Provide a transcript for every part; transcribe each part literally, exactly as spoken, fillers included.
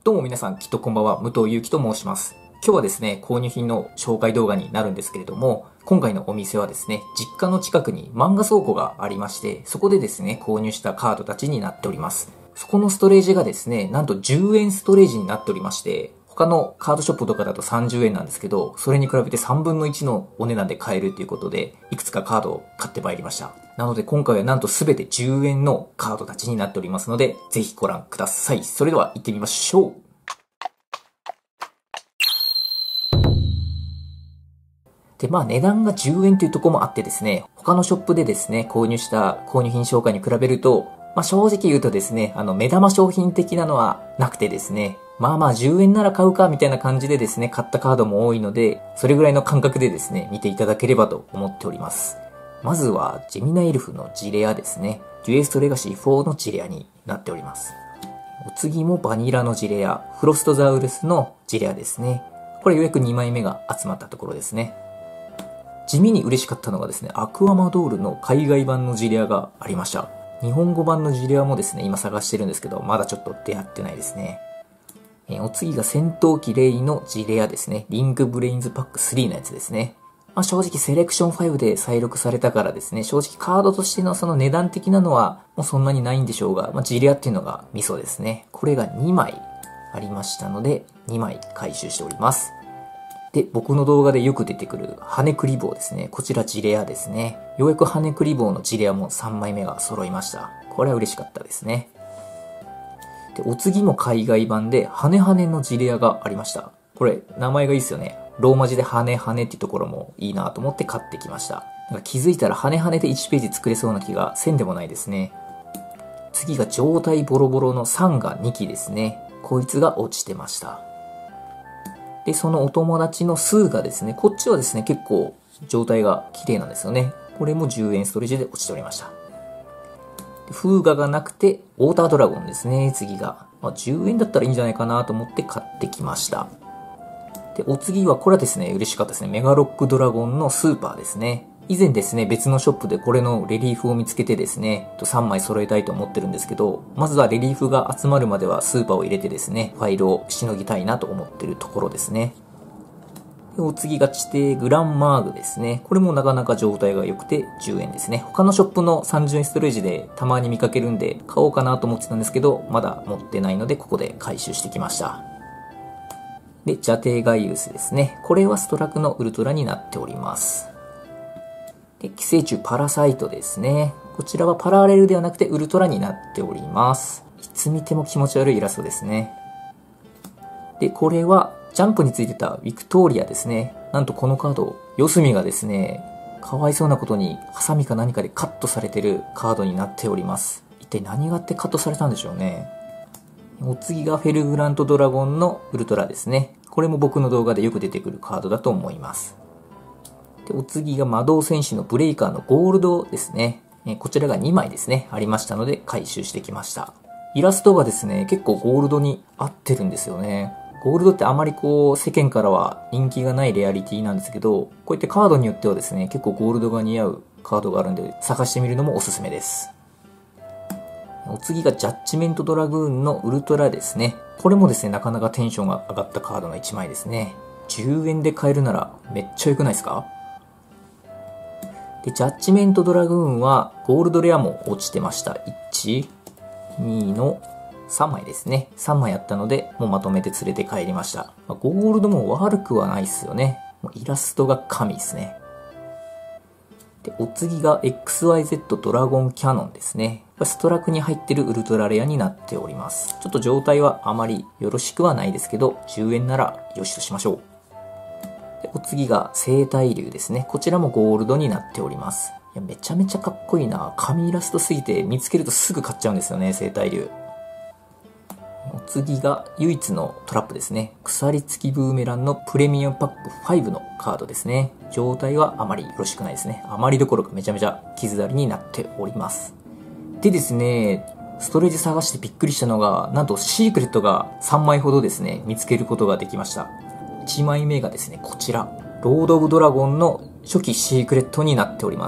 どうも皆さん、きっとこんばんは、武藤祐樹と申します。今日はですね、購入品の紹介動画になるんですけれども、今回のお店はですね、実家の近くに漫画倉庫がありまして、そこでですね、購入したカードたちになっております。そこのストレージがですね、なんとじゅうえんストレージになっておりまして、他のカードショップとかだとさんじゅうえんなんですけど、それに比べてさんぶんのいちのお値段で買えるということで、いくつかカードを買ってまいりました。なので今回はなんとすべてじゅうえんのカードたちになっておりますので、ぜひご覧ください。それでは行ってみましょう。で、まあ値段がじゅうえんというところもあってですね、他のショップでですね、購入した購入品紹介に比べると、まあ正直言うとですね、あの目玉商品的なのはなくてですね、まあまあじゅうえんなら買うかみたいな感じでですね、買ったカードも多いので、それぐらいの感覚でですね、見ていただければと思っております。まずは、ジェミナエルフのジレアですね。デュエストレガシーフォーのジレアになっております。お次もバニラのジレア、フロストザウルスのジレアですね。これようやくにまいめが集まったところですね。地味に嬉しかったのがですね、アクアマドールの海外版のジレアがありました。日本語版のジレアもですね、今探してるんですけど、まだちょっと出会ってないですね。えお次が戦闘機レイのジレアですね。リンクブレインズパックスリーのやつですね。まあ、正直セレクションファイブで再録されたからですね、正直カードとしてのその値段的なのはもうそんなにないんでしょうが、まあ、ジレアっていうのがミソですね。これがにまいありましたので、にまい回収しております。で、僕の動画でよく出てくる羽クリボーですね。こちらジレアですね。ようやく羽クリボーのジレアもさんまいめが揃いました。これは嬉しかったですね。で、お次も海外版で、ハネハネのジレアがありました。これ、名前がいいですよね。ローマ字でハネハネっていうところもいいなと思って買ってきました。なんか気づいたらハネハネでいちページ作れそうな気がせんでもないですね。次が状態ボロボロのサンガにきですね。こいつが落ちてました。で、そのお友達のスーがですね、こっちはですね、結構状態が綺麗なんですよね。これもじゅうえんストレージで落ちておりました。フーガがなくて、ウォータードラゴンですね、次が。まあ、じゅうえんだったらいいんじゃないかなと思って買ってきました。で、お次はこれはですね、嬉しかったですね。メガロックドラゴンのスーパーですね。以前ですね、別のショップでこれのレリーフを見つけてですね、さんまい揃えたいと思ってるんですけど、まずはレリーフが集まるまではスーパーを入れてですね、ファイルをしのぎたいなと思ってるところですね。で、お次が地底グランマーグですね。これもなかなか状態が良くてじゅうえんですね。他のショップのさんじゅうえんストレージでたまに見かけるんで買おうかなと思ってたんですけど、まだ持ってないのでここで回収してきました。で、ジャテガイウスですね。これはストラクのウルトラになっております。で、寄生虫パラサイトですね。こちらはパラレルではなくてウルトラになっております。いつ見ても気持ち悪いイラストですね。で、これはジャンプについてたビクトーリアですね。なんとこのカード、四隅がですね、かわいそうなことにハサミか何かでカットされてるカードになっております。一体何があってカットされたんでしょうね。お次がフェルグラントドラゴンのウルトラですね。これも僕の動画でよく出てくるカードだと思います。で、お次が魔導戦士のブレイカーのゴールドですね。こちらがにまいですね、ありましたので回収してきました。イラストがですね、結構ゴールドに合ってるんですよね。ゴールドってあまりこう世間からは人気がないレアリティなんですけど、こういったカードによってはですね、結構ゴールドが似合うカードがあるんで探してみるのもおすすめです。お次がジャッジメントドラグーンのウルトラですね。これもですね、なかなかテンションが上がったカードのいちまいですね。じゅうえんで買えるならめっちゃ良くないですか？で、ジャッジメントドラグーンはゴールドレアも落ちてました。いち、にのさんまいですね。さんまいあったので、もうまとめて連れて帰りました。ゴールドも悪くはないっすよね。イラストが神ですね。で、お次が エックスワイゼット ドラゴンキャノンですね。ストラクに入ってるウルトラレアになっております。ちょっと状態はあまりよろしくはないですけど、じゅうえんならよしとしましょう。で、お次が生体竜ですね。こちらもゴールドになっております。いや、めちゃめちゃかっこいいな。神イラストすぎて見つけるとすぐ買っちゃうんですよね、生体竜。お次が唯一のトラップですね。鎖付きブーメランのプレミアムパックファイブのカードですね。状態はあまりよろしくないですね。あまりどころかめちゃめちゃ傷だりになっております。でですね、ストレージ探してびっくりしたのが、なんとシークレットがさんまいほどですね、見つけることができました。いちまいめがですね、こちら。ロード・オブ・ドラゴンの初期シークレットになっております。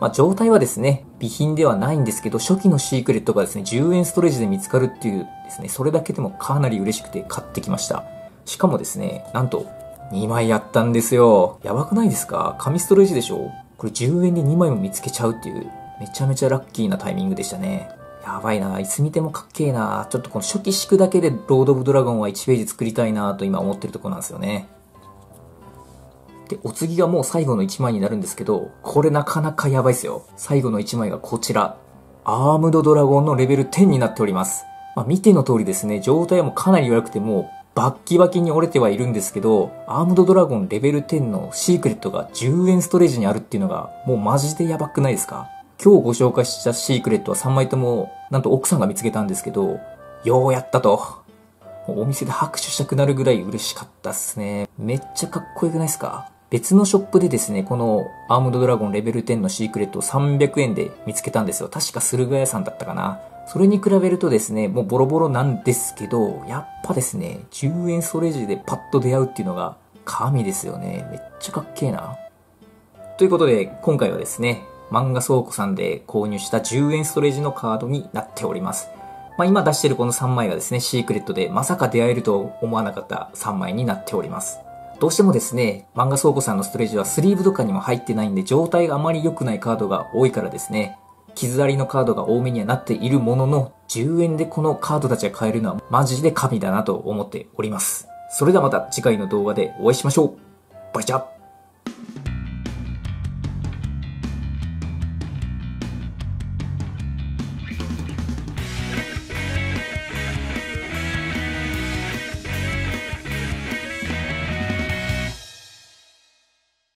まあ、状態はですね、備品ではないんですけど、初期のシークレットがですね、じゅうえんストレージで見つかるっていうですね、それだけでもかなり嬉しくて買ってきました。しかもですね、なんと、にまいあったんですよ。やばくないですか？紙ストレージでしょ？これじゅうえんでにまいも見つけちゃうっていう、めちゃめちゃラッキーなタイミングでしたね。やばいな、いつ見てもかっけえな。ちょっとこの初期敷くだけでロード・オブ・ドラゴンはいちページ作りたいなと今思ってるところなんですよね。で、お次がもう最後のいちまいになるんですけど、これなかなかやばいですよ。最後のいちまいがこちら。アームドドラゴンのレベルじゅうになっております。まあ、見ての通りですね、状態もかなり悪くてもうバッキバキに折れてはいるんですけど、アームドドラゴンレベルじゅうのシークレットがじゅうえんストレージにあるっていうのがもうマジでやばくないですか？今日ご紹介したシークレットはさんまいともなんと奥さんが見つけたんですけど、ようやったと。お店で拍手したくなるぐらい嬉しかったっすね。めっちゃかっこよくないですか？別のショップでですね、このアームドドラゴンレベルじゅうのシークレットをさんびゃくえんで見つけたんですよ。確か駿河屋さんだったかな。それに比べるとですね、もうボロボロなんですけど、やっぱですね、じゅうえんストレージでパッと出会うっていうのが神ですよね。めっちゃかっけえな。ということで、今回はですね、漫画倉庫さんで購入したじゅうえんストレージのカードになっております。まあ、今出してるこのさんまいがですね、シークレットでまさか出会えると思わなかったさんまいになっております。どうしてもですね、漫画倉庫さんのストレージはスリーブとかにも入ってないんで状態があまり良くないカードが多いからですね、傷ありのカードが多めにはなっているものの、じゅうえんでこのカードたちが買えるのはマジで神だなと思っております。それではまた次回の動画でお会いしましょう。バイチャ。